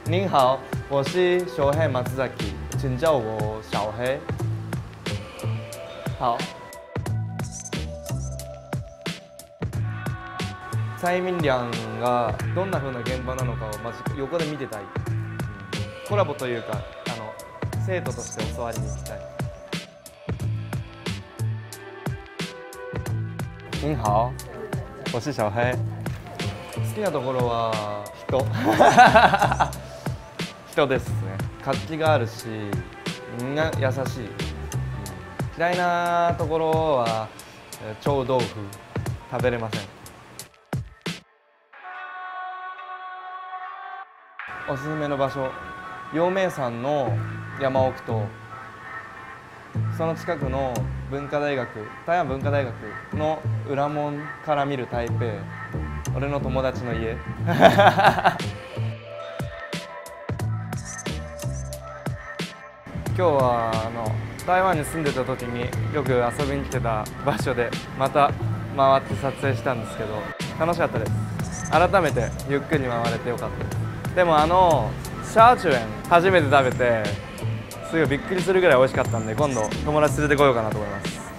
您好，我是小黑松崎，请叫我小黑。好。催眠寮がどんな風な現場なのかをまず横で見てたい。コラボというか生徒として教わりに行きたい。您好，我是小黑。好きなところは人人ですね。活気があるしみんな優しい。嫌いなところは臭豆腐食べれません。おすすめの場所、陽明山の山奥とその近くの文化大学、台湾文化大学の裏門から見る台北、俺の友達の家今日は台湾に住んでた時によく遊びに来てた場所でまた回って撮影したんですけど楽しかったです。改めてゆっくり回れてよかったです。でもシャーチュエン初めて食べてすごいびっくりするぐらい美味しかったんで今度友達連れてこようかなと思います。